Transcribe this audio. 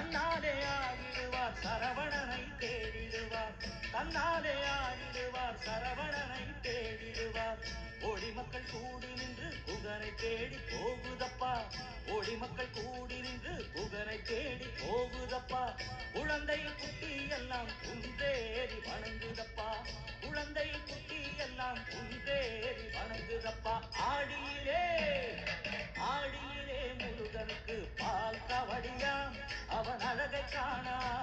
தன்னாலே ஆடிடுவார் சரவணனை தேடிடுவார் தன்னாலே ஆடிடுவார் சரவணனை தேடிடுவார் ஓடி மக்கள் கூடி நின்று குகனை தேடி போகுதப்பா ஓடி மக்கள் கூடி நின்று குகனை தேடி போகுதப்பா குழந்தை குட்டி எல்லாம் குன்றேறி வணங்குதப்பா குழந்தை குட்டி எல்லாம் குன்றேறி வணங்குதப்பா ஆடியிலே ஆடியிலே முருகனுக்கு பால் கவடியாம் அவன் அழகை காணா